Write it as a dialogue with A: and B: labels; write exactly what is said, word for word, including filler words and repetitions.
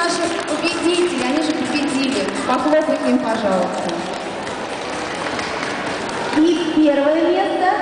A: наши победители, они же победили. Похлопайте им, пожалуйста.
B: И первое место